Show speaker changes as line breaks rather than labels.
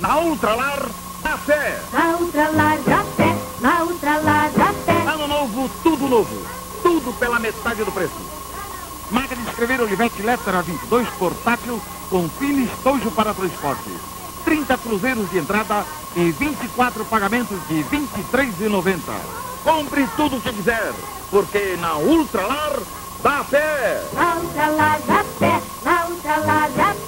Na Ultralar da Fé.
Na Ultralar da Fé. Na Ultralar da Fé.
Ano novo, tudo novo. Tudo pela metade do preço. Máquina de escrever Olivetti Lettera 22 portátil com fino estojo para transporte. 30 cruzeiros de entrada e 24 pagamentos de R$ 23,90. Compre tudo o que quiser, porque na Ultralar da Fé.
Na Ultralar da Fé. Na Ultralar da Fé.